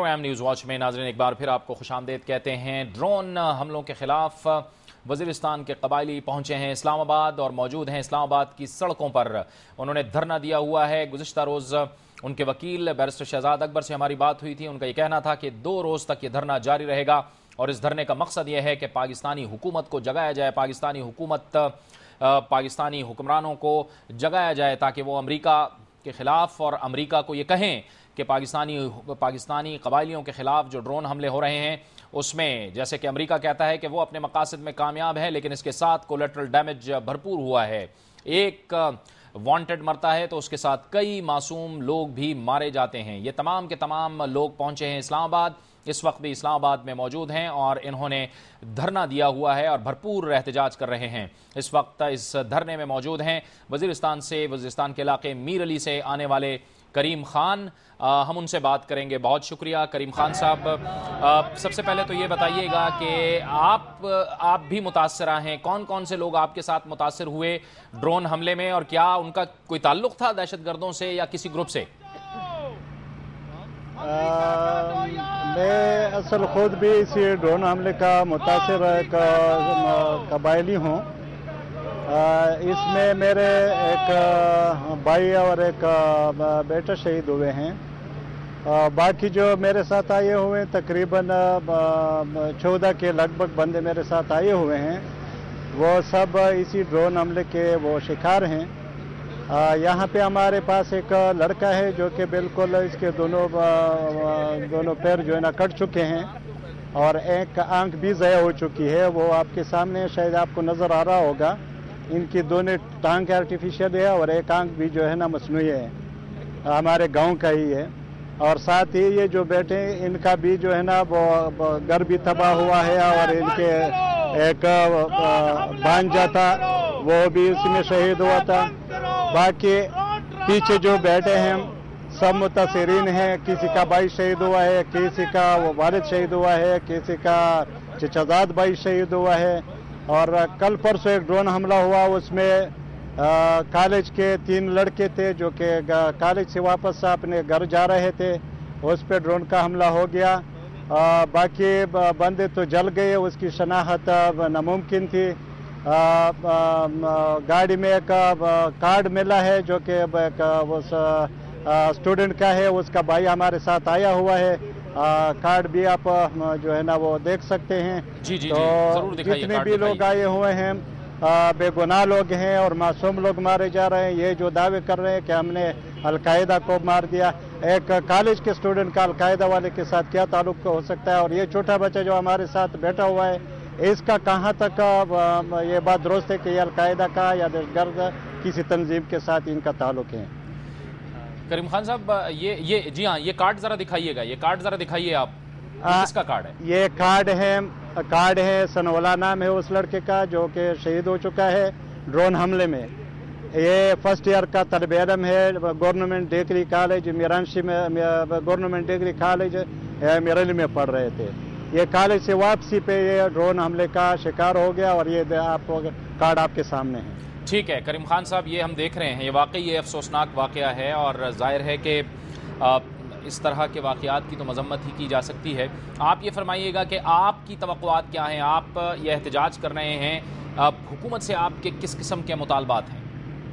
ROM news watch में नाज़रीन एक बार फिर आपको खुशामदीद कहते हैं। ड्रोन हमलों के खिलाफ वज़ीरिस्तान के कबायली पहुंचे हैं इस्लामाबाद और मौजूद हैं इस्लामाबाद की सड़कों पर। उन्होंने धरना दिया हुआ है। गुज़िश्ता रोज़ उनके वकील बैरिस्टर शहजाद अकबर से हमारी बात हुई थी। उनका ये कहना था कि 2 रोज़ तक ये धरना जारी रहेगा और इस धरने का मकसद ये है कि पाकिस्तानी हुकूमत को जगाया जाए, पाकिस्तानी हुक्मरानों को जगाया जाए ताकि वो अमरीका के ख़िलाफ़ और अमरीका को ये कहें कि पाकिस्तानी कबायलियों के ख़िलाफ़ जो ड्रोन हमले हो रहे हैं उसमें जैसे कि अमरीका कहता है कि वो अपने मकासद में कामयाब है, लेकिन इसके साथ कोलेटरल डैमेज भरपूर हुआ है। एक वांटेड मरता है तो उसके साथ कई मासूम लोग भी मारे जाते हैं। ये तमाम के तमाम लोग पहुंचे हैं इस्लामाबाद, इस वक्त भी इस्लामाबाद में मौजूद हैं और इन्होंने धरना दिया हुआ है और भरपूर एहतजाज कर रहे हैं। इस वक्त इस धरने में मौजूद हैं वज़ीरिस्तान के इलाके मीर अली से आने वाले करीम खान। हम उनसे बात करेंगे। बहुत शुक्रिया करीम खान साहब। सबसे पहले तो ये बताइएगा कि आप भी मुतासरा हैं, कौन कौन से लोग आपके साथ मुतासर हुए ड्रोन हमले में और क्या उनका कोई ताल्लुक था दहशतगर्दों से या किसी ग्रुप से? मैं असल खुद भी इसी ड्रोन हमले का मुतासिर कबायली हूँ। इसमें मेरे एक भाई और एक बेटा शहीद हुए हैं। बाकी जो मेरे साथ आए हुए तकरीबन 14 के लगभग बंदे मेरे साथ आए हुए हैं, वो सब इसी ड्रोन हमले के वो शिकार हैं। यहाँ पे हमारे पास एक लड़का है जो कि बिल्कुल इसके दोनों पैर जो है ना कट चुके हैं और एक आंख भी ज़ाया हो चुकी है। वो आपके सामने शायद आपको नज़र आ रहा होगा। इनकी दोनों टांग आर्टिफिशियल है और एक आंख भी जो है ना मसनूई है, हमारे गांव का ही है। और साथ ही ये जो बेटे इनका भी जो है ना वो घर भी तबाह हुआ है और इनके एक भांजा था वो भी उसमें शहीद हुआ था। बाकी पीछे जो बैठे हैं सब मुतासिरीन हैं। किसी का भाई शहीद हुआ है, किसी का वो वालिद शहीद हुआ है, किसी का चचाजाद भाई शहीद हुआ है। और कल परसों एक ड्रोन हमला हुआ, उसमें कॉलेज के 3 लड़के थे जो कि कॉलेज से वापस अपने घर जा रहे थे, उस पर ड्रोन का हमला हो गया। बाकी बंदे तो जल गए, उसकी शनाख्त नामुमकिन थी। गाड़ी में एक कार्ड मिला है जो कि उस स्टूडेंट का है, उसका भाई हमारे साथ आया हुआ है। कार्ड भी आप जो है ना वो देख सकते हैं। जी, तो जरूर दिखाइए। जितने भी लोग आए हुए हैं बेगुनाह लोग हैं और मासूम लोग मारे जा रहे हैं। ये जो दावे कर रहे हैं कि हमने अलकायदा को मार दिया, एक कॉलेज के स्टूडेंट का अलकायदा वाले के साथ क्या ताल्लुक हो सकता है? और ये छोटा बच्चा जो हमारे साथ बैठा हुआ है, इसका कहाँ तक ये बात दुरुस्त है कि ये अलकायदा का या दहशतगर्द किसी तंजीम के साथ इनका ताल्लुक है? करीम खान साहब ये जी हाँ, ये कार्ड जरा दिखाइएगा। ये कार्ड जरा दिखाइए आप, किसका कार्ड है? ये कार्ड है सनवला नाम है उस लड़के का जो कि शहीद हो चुका है ड्रोन हमले में। ये फर्स्ट ईयर का तलब इल्म है गवर्नमेंट डिग्री कॉलेज मिरानशी में, गवर्नमेंट डिग्री कॉलेज मिरली में पढ़ रहे थे। ये कॉलेज से वापसी पे ये ड्रोन हमले का शिकार हो गया और ये आपको कार्ड आपके सामने है। ठीक है करीम खान साहब, ये हम देख रहे हैं, ये वाकई ये अफसोसनाक वाक़या है और जाहिर है कि इस तरह के वाक़यात की तो मजम्मत ही की जा सकती है। आप ये फरमाइएगा कि आपकी तवक्कुआत क्या हैं? आप ये एहतजाज कर रहे हैं, हुकूमत से आपके किस किस्म के मुतालबात हैं?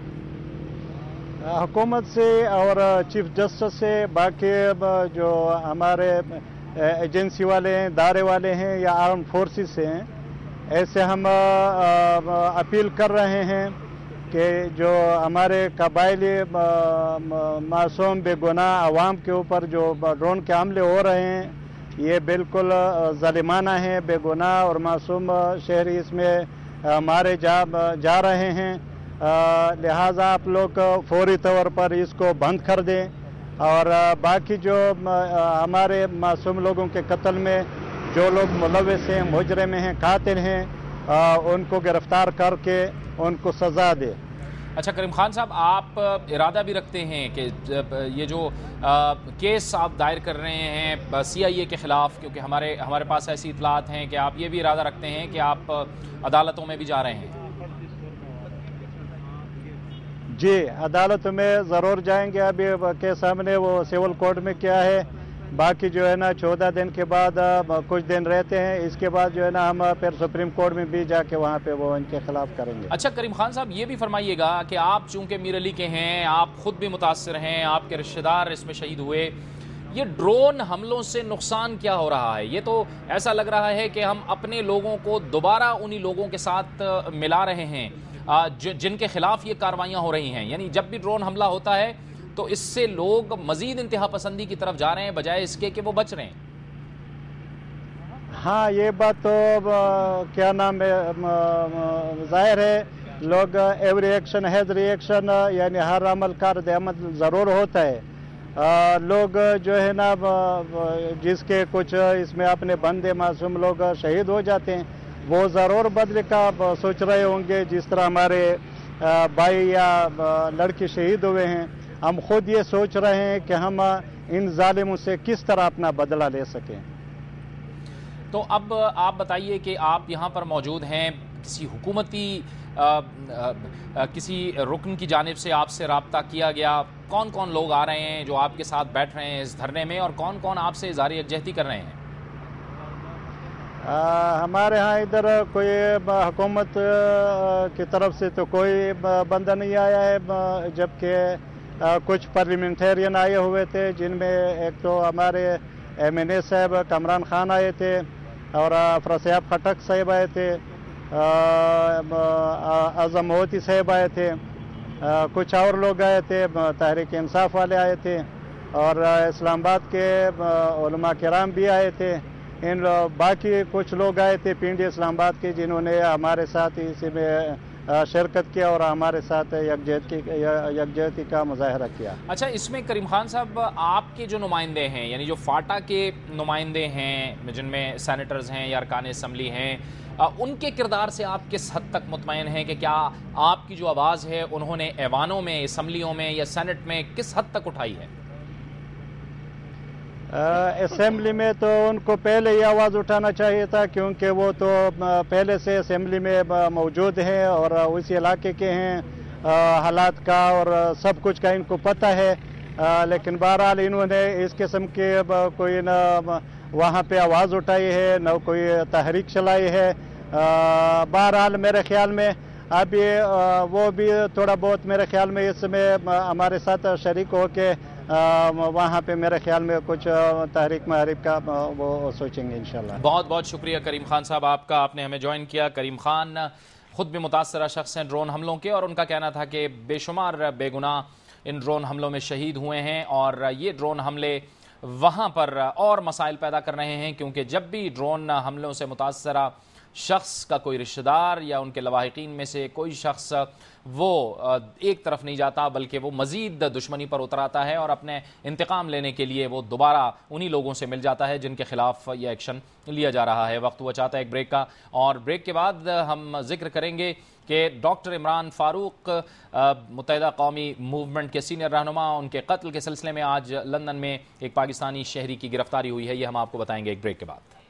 हुकूमत से और चीफ जस्टिस से, बाकी जो हमारे एजेंसी वाले हैं, दायरे वाले हैं या आर्म फोर्सेस से हैं, ऐसे हम अपील कर रहे हैं कि जो हमारे कबायली मासूम बेगुनाह अवाम के ऊपर जो ड्रोन के हमले हो रहे हैं, ये बिल्कुल ज़ालिमाना है। बेगुनाह और मासूम शहरी इसमें मारे जा रहे हैं। लिहाजा आप लोग फौरी तौर पर इसको बंद कर दें और बाकी जो हमारे मासूम लोगों के कत्ल में जो लोग मुलव्विस हैं, मुजरिम हैं, कातिल हैं, उनको गिरफ्तार करके उनको सज़ा दे। अच्छा करीम खान साहब, आप इरादा भी रखते हैं कि ये जो केस आप दायर कर रहे हैं CIA के ख़िलाफ़, क्योंकि हमारे पास ऐसी इतलात हैं कि आप ये भी इरादा रखते हैं कि आप अदालतों में भी जा रहे हैं? जी, अदालत में ज़रूर जाएंगे। अभी के सामने वो सिविल कोर्ट में क्या है, باقی جو ہے نا 14 دن کے بعد کچھ دن رہتے ہیں، اس کے بعد جو ہے نا ہم پھر سپریم کورٹ میں بھی جا کے وہاں پہ وہ ان کے خلاف کریں گے۔ اچھا کریم خان صاحب، یہ بھی فرمائیے گا کہ آپ چونکہ میر علی کے ہیں، آپ خود بھی متاثر ہیں، آپ کے رشتہ دار اس میں شہید ہوئے، یہ ڈرون حملوں سے نقصان کیا ہو رہا ہے؟ یہ تو ایسا لگ رہا ہے کہ ہم اپنے لوگوں کو دوبارہ انہی لوگوں کے ساتھ ملا رہے ہیں جن کے خلاف یہ کاروائیاں ہو رہی ہیں، یعنی جب بھی ڈرون حملہ ہوتا ہے تو اس سے لوگ مزید انتہا پسندی کی طرف جا رہے ہیں بجائے اس کے کہ وہ بچ رہے ہیں۔ ہاں یہ بات تو کیا نام ہے، ظاہر ہے لوگ every action has reaction, یعنی ہر عمل کا رد عمل ضرور ہوتا ہے۔ لوگ جو ہے نا جس کے کچھ اس میں اپنے بندے معصوم لوگ شہید ہو جاتے ہیں، وہ ضرور بدلے کا سوچ رہے ہوں گے، جس طرح ہمارے بھائی یا لڑکے شہید ہوئے ہیں۔ ہم خود یہ سوچ رہے ہیں کہ ہم ان ظالموں سے کس طرح اپنا بدلہ لے سکیں۔ تو اب آپ بتائیے کہ آپ یہاں پر موجود ہیں، کسی حکومتی کسی رکن کی جانب سے آپ سے رابطہ کیا گیا؟ کون کون لوگ آ رہے ہیں جو آپ کے ساتھ بیٹھ رہے ہیں اس دھرنے میں، اور کون کون آپ سے اظہار یکجہتی کر رہے ہیں؟ ہمارے ہاں ادھر کوئی حکومت کی طرف سے تو کوئی بندہ نہیں آیا ہے، جبکہ کچھ پارلیمنٹرین آئے ہوئے تھے، جن میں ایک تو ہمارے ایم این اے صاحب کامران خان آئے تھے، اور افراسیاب خٹک صاحب آئے تھے، اعظم موتی صاحب آئے تھے، کچھ اور لوگ آئے تھے، تحریک انصاف والے آئے تھے، اور اسلام آباد کے علماء کرام بھی آئے تھے۔ باقی کچھ لوگ آئے تھے پنڈی اسلام آباد کے، جنہوں نے ہمارے ساتھ اسی میں شرکت کیا اور ہمارے ساتھ یکجہتی کا مظاہرہ کیا۔ اچھا، اس میں کریم خان صاحب آپ کے جو نمائندے ہیں، یعنی جو فاٹا کے نمائندے ہیں جن میں سینیٹرز ہیں یا ارکان اسمبلی ہیں، ان کے کردار سے آپ کس حد تک مطمئن ہیں کہ کیا آپ کی جو آواز ہے انہوں نے ایوانوں میں، اسمبلیوں میں یا سینٹ میں کس حد تک اٹھائی ہے؟ اسمبلی میں تو ان کو پہلے ہی آواز اٹھانا چاہیے تھا، کیونکہ وہ تو پہلے سے اسمبلی میں موجود ہیں اور اسی علاقے کے ہیں، حالات کا اور سب کچھ کا ان کو پتہ ہے، لیکن بہرحال انہوں نے اس قسم کے کوئی نہ وہاں پہ آواز اٹھائی ہے، نہ کوئی تحریک چلائی ہے۔ بہرحال میرے خیال میں ابھی وہ بھی تھوڑا بہت میرے خیال میں اس میں ہمارے ساتھ شریک ہو کے وہاں پہ میرے خیال میں کچھ تحریک محریک کا وہ سوچیں گے انشاءاللہ۔ بہت بہت شکریہ کریم خان صاحب آپ کا، آپ نے ہمیں جوائن کیا۔ کریم خان خود بھی متاثرہ شخص ہیں ڈرون حملوں کے، اور ان کا کہنا تھا کہ بے شمار بے گناہ ان ڈرون حملوں میں شہید ہوئے ہیں، اور یہ ڈرون حملے وہاں پر اور مسائل پیدا کر رہے ہیں، کیونکہ جب بھی ڈرون حملوں سے متاثرہ شخص کا کوئی رشتہ دار یا ان کے لواحقین میں سے کوئی شخص وہ ایک طرف نہیں جاتا بلکہ وہ مزید دشمنی پر اتر آتا ہے، اور اپنے انتقام لینے کے لیے وہ دوبارہ انہی لوگوں سے مل جاتا ہے جن کے خلاف یہ ایکشن لیا جا رہا ہے۔ وقت ہوا چاہتا ہے ایک بریک کا، اور بریک کے بعد ہم ذکر کریں گے کہ ڈاکٹر عمران فاروق متحدہ قومی موومنٹ کے سینئر رہنما، ان کے قتل کے سلسلے میں آج لندن میں ایک پاکستانی شہری کی گرفتاری ہوئی ہے، یہ ہم آپ کو بتائیں گے ایک بریک کے بعد۔